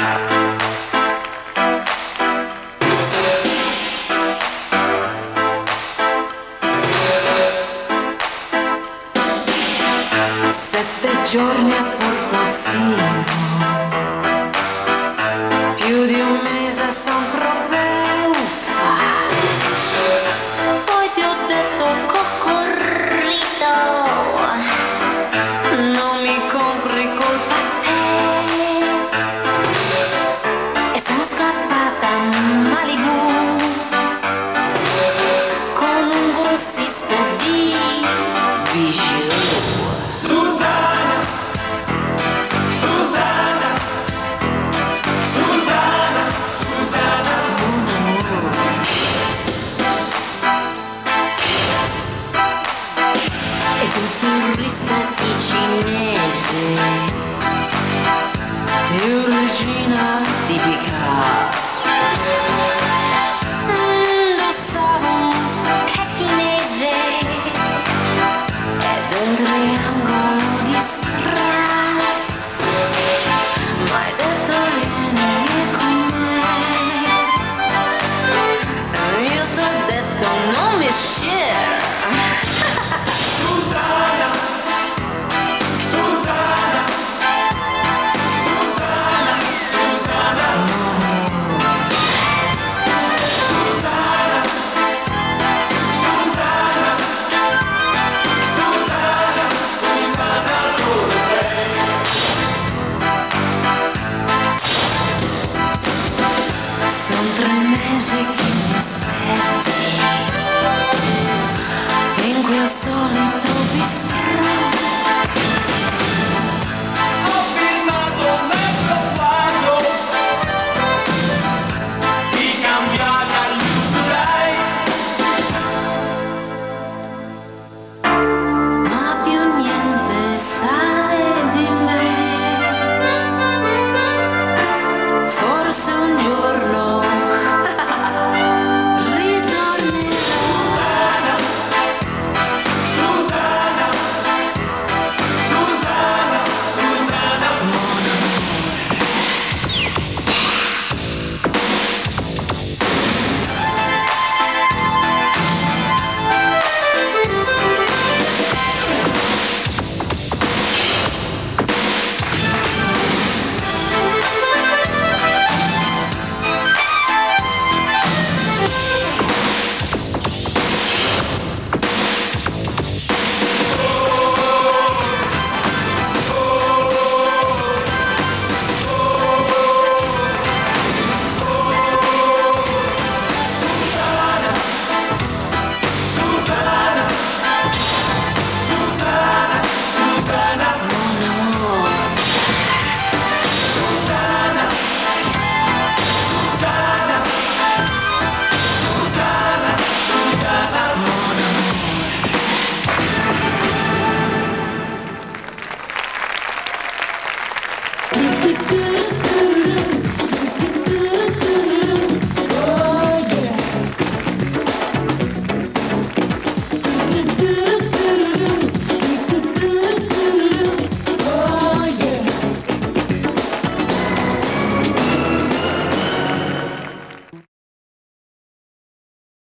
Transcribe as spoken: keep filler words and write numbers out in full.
Sette giorni a Portofino, più di un mese son troppe uffa. Poi ti ho detto coccorrito, non mi compri colpa a te. E sono scappata a Malibu con un grossista di bijou. Susanna, Susanna, Susanna, Susanna. Ed un turista di cinese, e una regina tipica. Indossavo un pechinese ed un triangolo di strass. Ma hai detto vieni con me, e io t'ho detto non mi share. Susanna, Susanna, Susanna, Susanna. Susanna, Susanna, Susanna, Susanna, dove sei? Son tre mesi